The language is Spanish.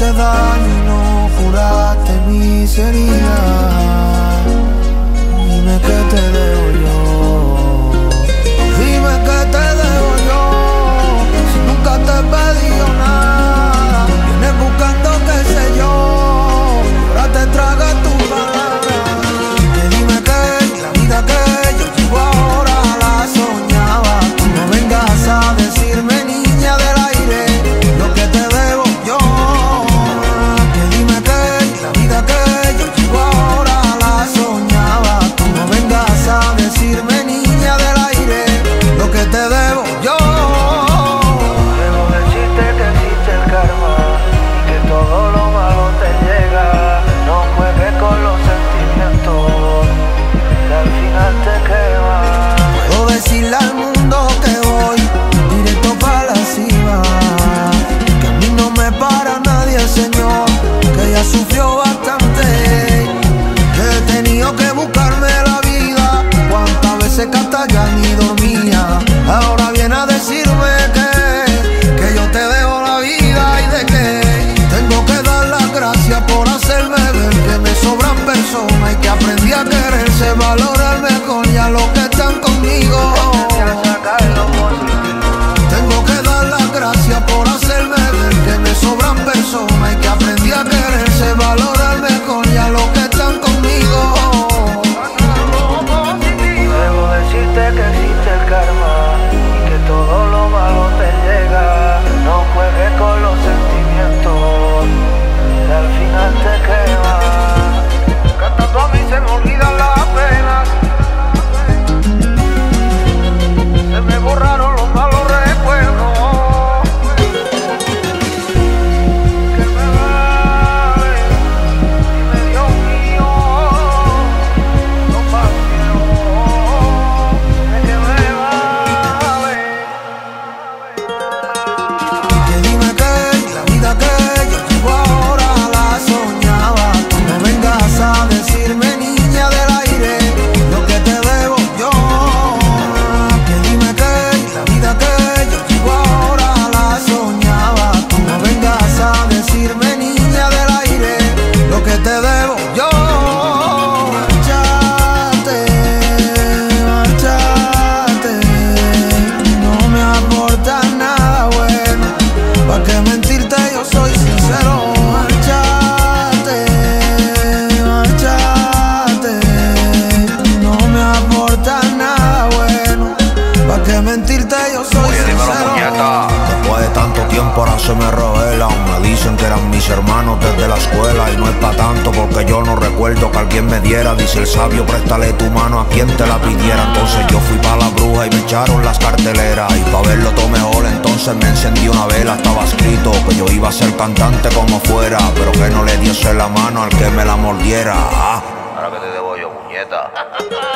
hice daño y no curaste mis heridas. Dime qué te debo yo, dime qué te debo yo, si nunca te he pedido nada. Vienes buscando qué sé yo, ahora te tragas tu palabra. Que dime que la vida que yo llevo ahora la soñaba. Tú no vengas a decirme, niña del aire, lo que te debo yo. Que dime que la vida que yo llevo ahora la soñaba. Tú no vengas a decirme, niña del aire, lo que te debo yo. Debo decirte que existe el karma y que todo lo malo te llega. No juegues con los sentimientos, que al final te quema. Puedo decirle al mundo que voy directo para la cima, que a mí no me para nadie, Señor, que ya sufrió bastante, que he tenido que buscarme la vida. Cuántas veces que hasta ya ni dormía. Ahora viene a decirme que yo te debo la vida y de que tengo que dar las gracias por hacerme ver que me sobran personas y que aprendí a quererse, valorar mejor y a los que están conmigo. Tengo que dar las gracias por hacerme ver que me sobran personas y que aprendí a quererse, valorar mejor y a los que están conmigo. Debo decirte que existe el karma y que todo lo malo te llega. No juegues con los sentimientos, que al final te quema. Cantando a mí se me olvidan las penas, se me borraron los malos recuerdos. Que me vale, dime Dios mío, no pasión, que me vale. Que dime que la vida que yo llevo ahora la soñaba. Tú no vengas a decirme, niña del aire, lo que te debo yo. Que dime que la vida que yo llevo ahora la soñaba. Tú no vengas a decirme, niña del aire, lo que te debo yo. Márchate, márchate, no me aportas nada bueno. ¿Pa' qué mentirte? Yo soy sincero. Márchate, márchate, no me aportas nada bueno. ¿Pa' qué mentirte? Yo soy Oye, dímelo, sincero. puñeta. Después de tanto tiempo ahora se me revelan. Me dicen que eran mis hermanos desde la escuela. Y no es pa' tanto porque yo no recuerdo que alguien me diera. Dice el sabio, préstale tu mano a quien te la pidiera. Entonces yo fui pa' la bruja y me echaron las carteleras. Y pa' verlo todo mejor entonces me encendí una vela. Estaba escrito que yo iba a ser cantante como fuera, pero que no le diese la mano al que me la mordiera. Ahora que te debo yo, puñeta.